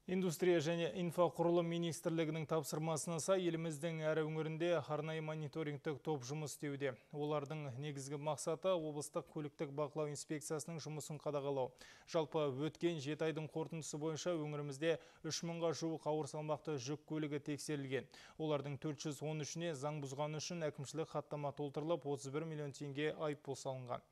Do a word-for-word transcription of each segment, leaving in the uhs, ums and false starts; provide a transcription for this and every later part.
Индустрия және инфрақұрылым министрлігінің тапсырмасына сай еліміздің әр өңірінде арнайы мониторингтік топ жұмыс істеуде. Олардың негізгі мақсаты облыстық көліктік бақылау инспекциясының жұмысын қадағалау. Жалпы өткен жеті айдың қорытындысы бойынша өңірімізде үш мыңға жуық ауыр салмақты жүк көлігі тексерілген. Олардың төрт жүз он үшіне заң бұзғаны үшін әкімшілік хаттама толтырылып, отыз бір миллион теңге айыппұл салынған.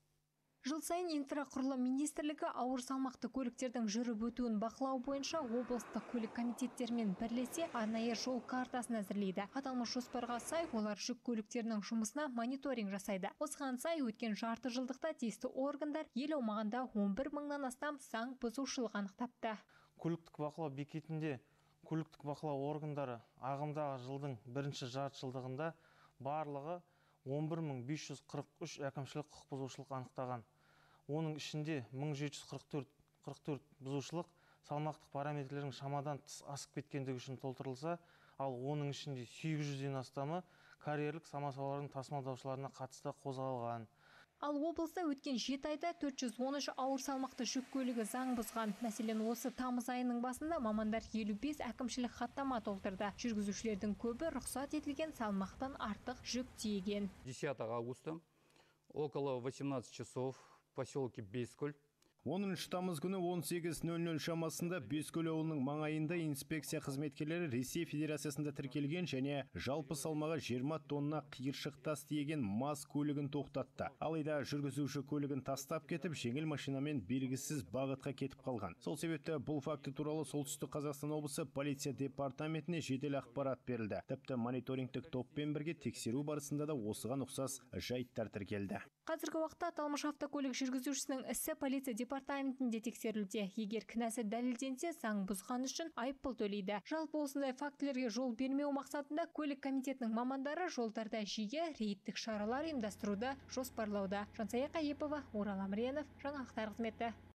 Жыл сайын инфрақұрылым министрлігі ауыр салмақты көліктердің жүріп өтуін бақылау бойынша облыстық көлік комитеттерімен бірлесе арнайы жол картасын әзірлейді. Аталмыш жоспарға сай олар жүк көліктерінің жұмысына мониторинг жасайды. Осыған сай өткен жарты жылдықта тиісті органдар ел аумағында он бір мыңнан астам заң бұзушылық анықтапты. Көліктік бақылау бекетінде көліктік бақылау органдары ағымдағы жылдың бірінші жарты жылдығында барлығы он бір мың бес жүз қырық үш әкімшілік құқық бұзушылық анықтаған. Оның ішінде мың жеті жүз қырық төрт бұзушылық салмақтық параметрлердің шамадан тыс асып кеткендігі үшін толтырылса, ал оның ішінде сегіз жүзден астамы карьерлік самосвалдардың тасымалдаушыларына қатысты қозғалған. Ал облыста өткен жеті айда төрт жүз он үш ауыр салмақты жүк көлігі заң бұзған. Мәселен, осы тамыз айының басында мамандар елу бес әкімшілік хаттама толтырды. Жүргізушілердің көбі рұқсат етілген салмақтан артық жүк тиеген. десятого августа около восемнадцати часов в поселке Бескуль оныншы тамыз күні он сегіз нөл нөл шамасында Бескөл ауылының маңайында инспекция қызметкерлері Ресей Федерациясында тіркелген және жалпы салмағы жиырма тонна қиыршық тас тиеген МАЗ көлігін тоқтатты. Алайда жүргізуші көлігін тастап кетіп, жеңіл машинамен белгісіз бағытқа кетіп қалған. Сол себепті бұл факті туралы Солтүстік Қазақстан облысы полиция департаментіне жедел ақпарат берілді. Тіпті мониторингтік топпен бірге тексеру барысында да осыған ұқсас жайттар тіркелді. Қазіргі уақытта аталмыш автокөлік жүргізушісінің ісі полиция департаментінде тексерілуде. Егер кінәсі дәлелденсе, заң бұзған үшін айыппұл төлейді. Жалпы осындай фактілерге жол бермеу мақсатында көлік комитетінің мамандары жолдарда жиі рейдтік шаралар ұйымдастыруды жоспарлауда. Жансая Қайыпова, Орал Амренов, жаңалықтар қызметі.